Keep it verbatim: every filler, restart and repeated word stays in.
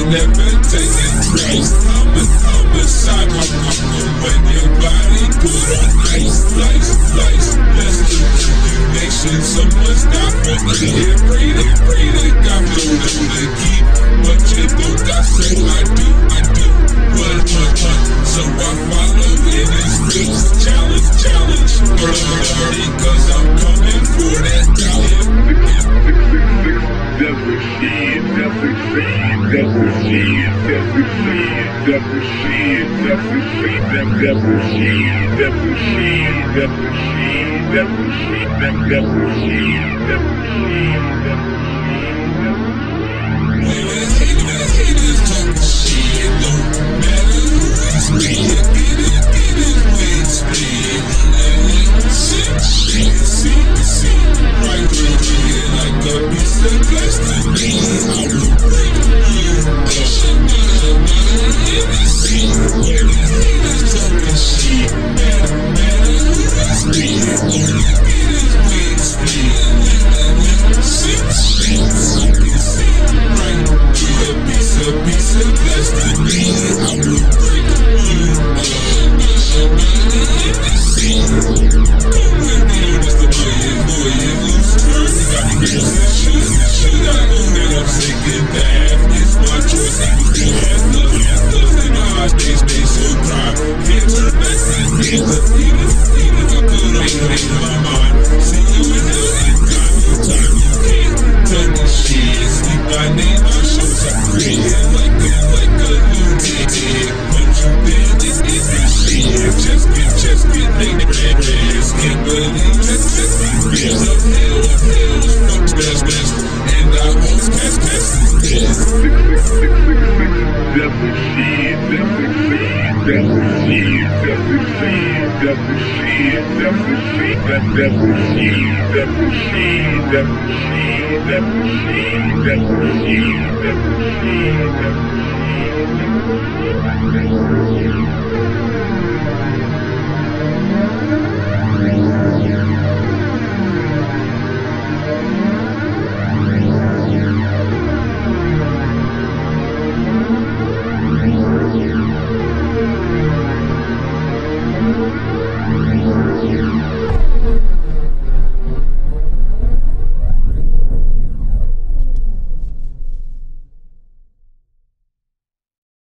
never taking drugs. I'm a, I'm a side, I'm, I'm when your body put on ice, ice, ice. Let's do connection, someone stop for me. Yeah, pray to, pray to God, no, no, to keep what you do. I say I do, I do. One, one, one. So I follow in his face. Challenge, challenge. Because I'm coming for that dollar. Never see it, never see it, never see it, never see it, never see it, never see it, never see it, never see it, never see it, never see it, never see it, never see it, never see it. Haters talk shit, no matter who is real. Get it, get it, wings split. Shit, shit, see, see. Right through here like a piece of glass to me. I will break you. Shit, matter, matter, in the sea. Where the haters talking shit, matter, matter who is real. Get it, wings split. Shit, shit, I can see. Right through a piece of, piece of glass to me. I will break you. Matter, matter, in the sea. Come with me on this, the boy is, boy is loose. First, got me girls in shoes. Should I go that I'm taking bath? It's my choice. I was good at love. Love in my eyes, they stay so proud. Can't turn back and get the even, even if I could, I ain't in my mind. See you in hell and got no time. You can't tell me shit. Speak my name, my shows are great. Like a, like a lunatic. But you been in this shit. Just get, just get naked. Can't believe just, just be real. Of hell, of hell, fuck best, best. And I always catch, catch this death. Never see it, never see it, never see it, never see it, never see it, never see it, never see it, never see it, never see it, never see it, never see it, never see it, never see it.